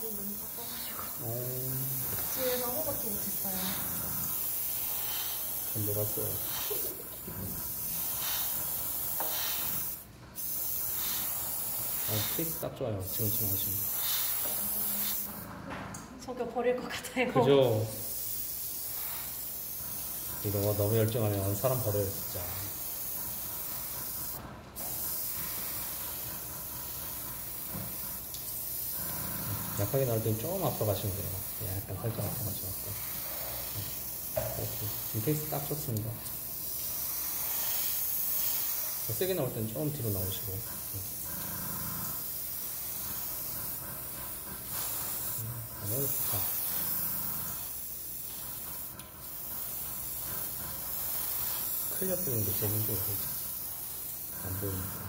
발이 너무 바빠가지고 집에서 아무것도 못했어요. 전 놀았어요. 케이크 딱 좋아요. 지금 하시면. 속여 버릴 것 같아요. 그죠? 이거 너무 열정하면 사람 버려요, 진짜. 약하게 나올 때는 조금 앞서 가시면 돼요. 약간 살짝 앞서 가셔갖고. 지금 페이스 딱 좋습니다. 세게 나올 때는 조금 뒤로 나오시고. 너무 좋다. 클리어 뜨는 게 제일 힘들어요. 안 보이니까.